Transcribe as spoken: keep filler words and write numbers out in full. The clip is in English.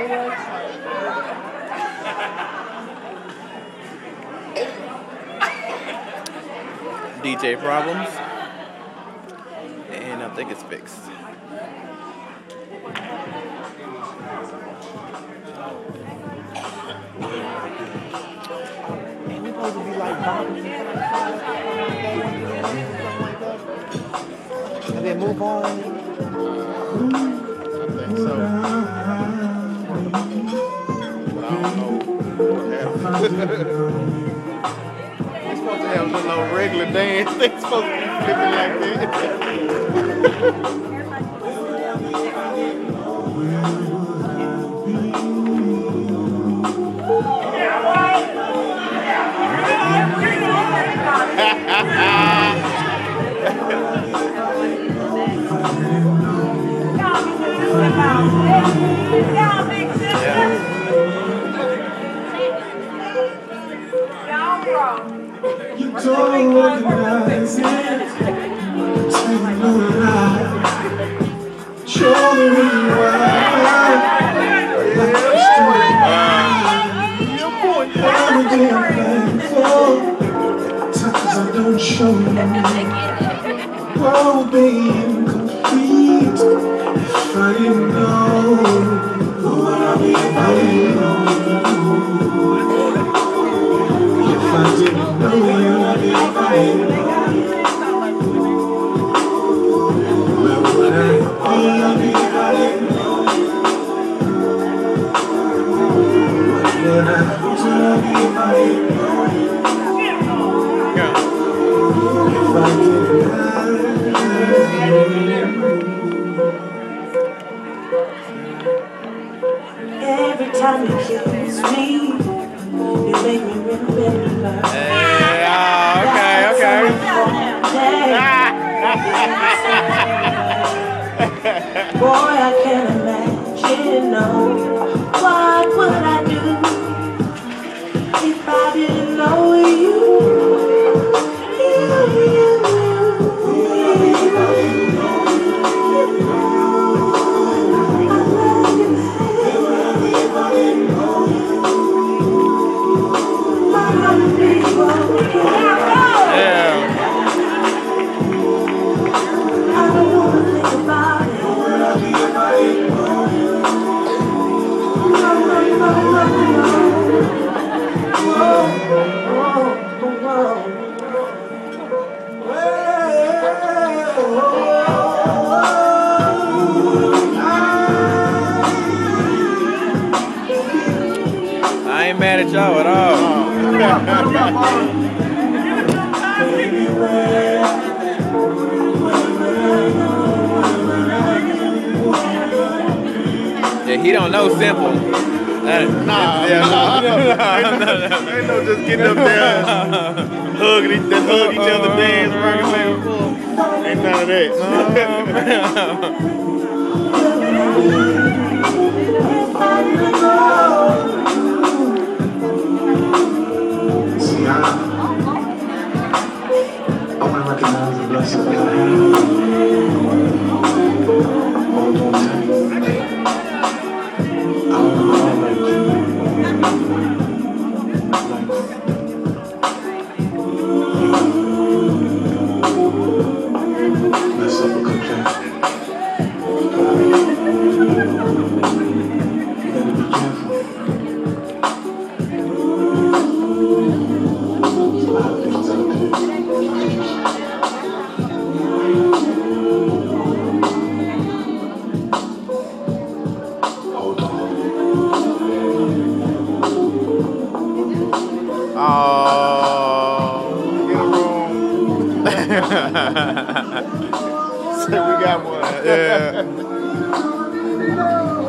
D J problems, and I think it's fixed. Ain't we supposed to be like bopping and then move on? I think so. But I don't know what happened. We're supposed to have a little regular dance. They're supposed to be flipping like that. You don't recognize it. Take no lie. Show me why. I'm again thankful. Times I don't show you. Won't be incomplete if I didn't know who I'll be if I didn't know you. If I didn't know you, if I didn't know you. Where would I be if I didn't know you? What would I do if I didn't know you? If I didn't know every time you kiss me, you make me remember. Hey, oh, okay, okay. Boy, I can't imagine, no. What would I do if I didn't know you? You, you, you. I ain't mad at y'all at all. Yeah, he don't know simple. That, Nah, yeah, nah, no, no, no, no, no, no. ain't no just getting up there, hugging each, just hug each other, dance, rocking back and forth. Ain't none of that. see, I, I want to recognize the blessing that I have. Hold on tight. I don't know how like you. Mess up a good plan. You gotta be careful. There's a lot of things out there. Hold on. Oh, get it wrong. So we got one. Yeah.